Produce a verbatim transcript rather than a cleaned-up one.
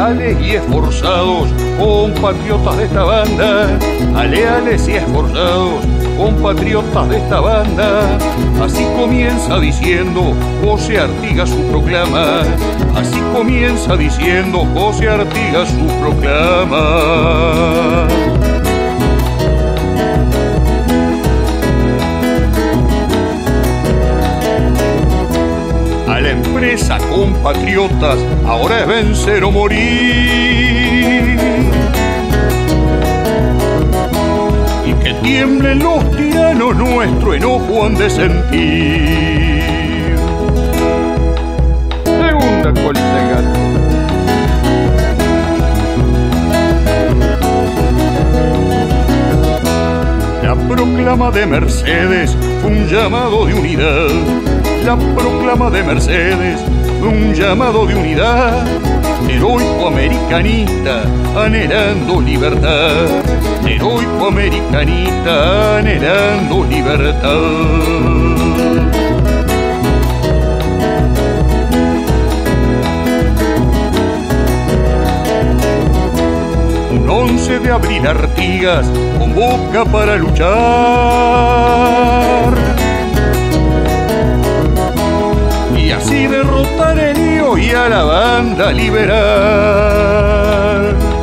leales y esforzados, compatriotas de esta banda, a leales y esforzados, compatriotas de esta banda. Así comienza diciendo José Artigas su proclama, así comienza diciendo José Artigas su proclama. A la empresa, compatriotas, ahora es vencer o morir. Y que tiemblen los tiranos, nuestro enojo han de sentir. Segunda colita de gato. La proclama de Mercedes fue un llamado de unidad. La proclama de Mercedes fue un llamado de unidad, heroico americanista anhelando libertad, heroico americanista anhelando libertad. Un once de abril Artigas convoca para luchar y así derrotar el lío y a la banda liberar.